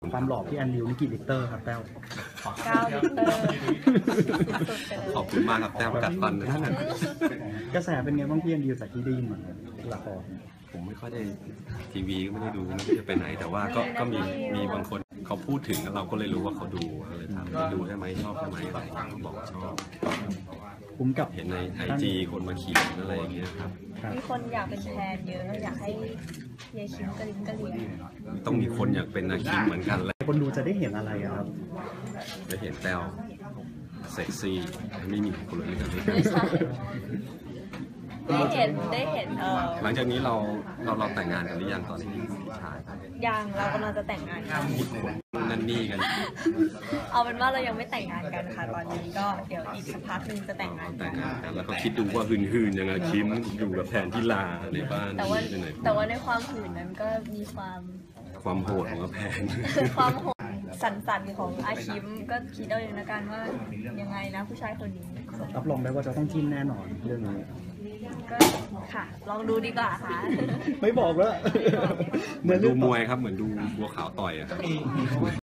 ความหล่อพี่แอนดิวนี่กี่ลิตรครับแต้ว 9 ลิตรสุดๆไปเลยขอบคุณมากครับแต้มกัดฟันนะกระแสเป็นไงบ้างพี่แอนดิวจากที่ได้ยินมาละครผมไม่ค่อยได้ทีวีก็ไม่ได้ดูไม่รู้จะไปไหน แต่ว่าก็มีบางคนเขาพูดถึงแล้วเราก็เลยรู้ว่าเขาดูเลยถามดูได้ไหมชอบได้ไหมเขาบอกชอบคุ้มกับเห็นในIG คนมาเขียนอะไรอย่างเงี้ยครับมีคนอยากเป็นแทนเยอะอยากให้เยคิมกระลิ้นกระเหลี่ยต้องมีคนอยากเป็นนาคิมเหมือนกันแหละคนดูจะได้เห็นอะไรอะครับได้เห็นแต้วเซ็กซี่ไม่มีคนเลยกันได้เห็นหลังจากนี้เราแต่งงานกันหรือยังตอนนี้ชายยังเรากำลังจะแต่งงานกันมีคนนั่นนี่กันเอาเป็นว่าเรายังไม่แต่งงานกันค่ะตอนนี้ก็เดี๋ยวอีกสักพักหนึงจะแต่งงานกัแต่นงงานกันแล้วก็คิดดูว่าหืนๆยังไงคิมอยู่กับแทนที่ลาในบ้านแต่ว่าที่ไหนในความหื่นนั้นก็มีความความโหดของแพนความโหดสั่นๆของอาคิมก็คิดเอาเองละกันว่ายังไงนะผู้ชายคนนี้รับรองได้ว่าจะต้องจิ้นแน่นอนเรื่องนี้ก็ค่ะลองดูดีกว่าค่ะไม่บอกแล้วเหมือนดูมวยครับเหมือนดูบัวขาวต่อยอะครับ